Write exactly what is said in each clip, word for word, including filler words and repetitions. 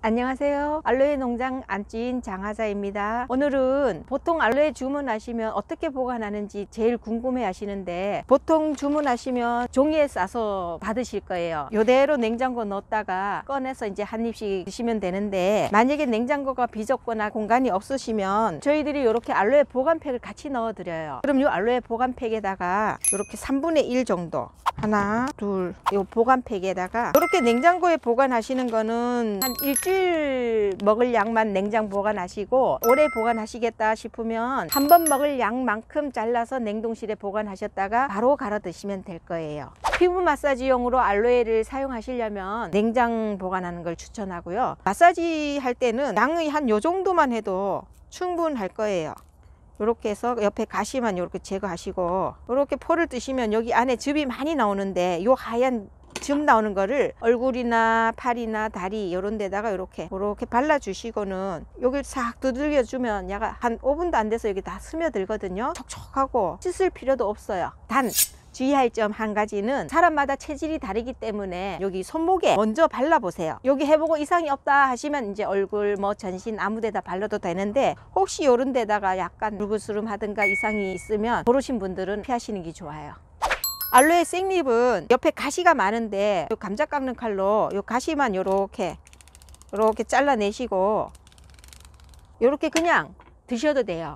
안녕하세요. 알로에 농장 안주인 장하자입니다. 오늘은 보통 알로에 주문하시면 어떻게 보관하는지 제일 궁금해 하시는데, 보통 주문하시면 종이에 싸서 받으실 거예요. 이대로 냉장고 넣었다가 꺼내서 이제 한 입씩 드시면 되는데, 만약에 냉장고가 비좁거나 공간이 없으시면 저희들이 이렇게 알로에 보관팩을 같이 넣어 드려요. 그럼 이 알로에 보관팩에다가 이렇게 삼분의 일 정도, 하나 둘, 이 보관팩에다가 이렇게 냉장고에 보관하시는 거는 한 일주일 먹을 양만 냉장 보관하시고, 오래 보관하시겠다 싶으면 한 번 먹을 양만큼 잘라서 냉동실에 보관하셨다가 바로 갈아 드시면 될 거예요. 피부 마사지용으로 알로에를 사용하시려면 냉장 보관하는 걸 추천하고요. 마사지 할 때는 양의 한 요 정도만 해도 충분할 거예요. 이렇게 해서 옆에 가시만 이렇게 제거하시고, 이렇게 포를 뜨시면 여기 안에 즙이 많이 나오는데, 요 하얀 즙 나오는 거를 얼굴이나 팔이나 다리 이런 데다가 이렇게 이렇게 발라 주시고는 여기를 싹 두들겨 주면 약간 한 오 분도 안 돼서 여기 다 스며들거든요. 촉촉하고 씻을 필요도 없어요. 단 주의할 점 한 가지는, 사람마다 체질이 다르기 때문에 여기 손목에 먼저 발라보세요. 여기 해보고 이상이 없다 하시면 이제 얼굴 뭐 전신 아무 데다 발라도 되는데, 혹시 이런 데다가 약간 불그스름 하든가 이상이 있으면 고르신 분들은 피하시는 게 좋아요. 알로에 생잎은 옆에 가시가 많은데, 요 감자 깎는 칼로 요 가시만 요렇게 요렇게 잘라내시고, 요렇게 그냥 드셔도 돼요.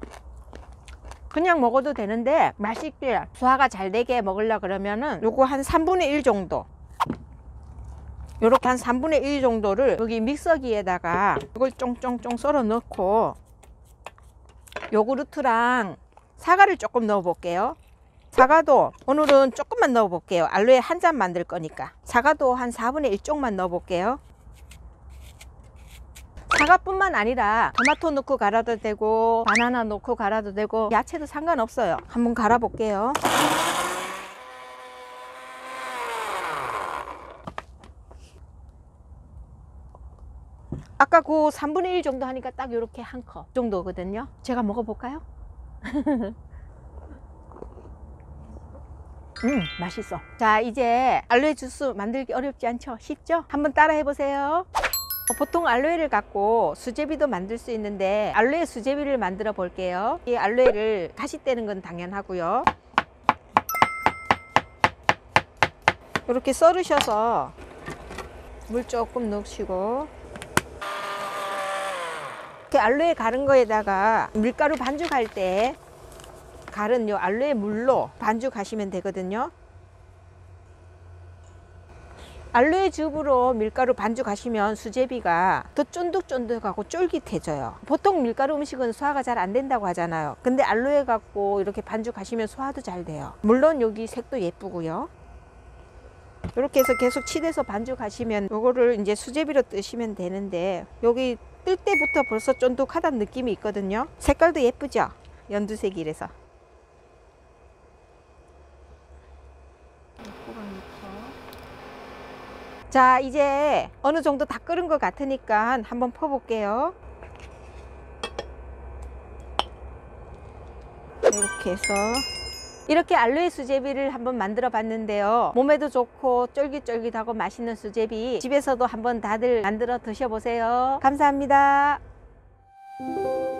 그냥 먹어도 되는데, 맛있게 소화가 잘 되게 먹으려 그러면은 요거 한 삼분의 일 정도, 요렇게 한 삼분의 일 정도를 여기 믹서기에다가 이걸 쫑쫑쫑 썰어 넣고, 요구르트랑 사과를 조금 넣어 볼게요. 사과도 오늘은 조금만 넣어 볼게요. 알로에 한 잔 만들 거니까. 사과도 한 사분의 일 쪽만 넣어 볼게요. 사과뿐만 아니라 토마토 넣고 갈아도 되고, 바나나 넣고 갈아도 되고, 야채도 상관없어요. 한번 갈아 볼게요. 아까 그 삼분의 일 정도 하니까 딱 이렇게 한 컵 정도거든요. 제가 먹어 볼까요? 음, 맛있어. 자, 이제 알로에 주스 만들기 어렵지 않죠? 쉽죠? 한번 따라 해보세요. 보통 알로에를 갖고 수제비도 만들 수 있는데, 알로에 수제비를 만들어 볼게요. 이 알로에를 다시 떼는 건 당연하고요. 이렇게 썰으셔서 물 조금 넣으시고, 이렇게 알로에 갈은 거에다가 밀가루 반죽할 때 갈은 요 알로에 물로 반죽하시면 되거든요. 알로에 즙으로 밀가루 반죽하시면 수제비가 더 쫀득쫀득하고 쫄깃해져요. 보통 밀가루 음식은 소화가 잘 안 된다고 하잖아요. 근데 알로에 갖고 이렇게 반죽하시면 소화도 잘 돼요. 물론 여기 색도 예쁘고요. 이렇게 해서 계속 치대서 반죽하시면 요거를 이제 수제비로 뜨시면 되는데, 여기 뜰 때부터 벌써 쫀득하다는 느낌이 있거든요. 색깔도 예쁘죠? 연두색이라서. 자, 이제 어느 정도 다 끓은 것 같으니까 한번 퍼볼게요. 이렇게 해서 이렇게 알로에 수제비를 한번 만들어 봤는데요. 몸에도 좋고 쫄깃쫄깃하고 맛있는 수제비, 집에서도 한번 다들 만들어 드셔보세요. 감사합니다.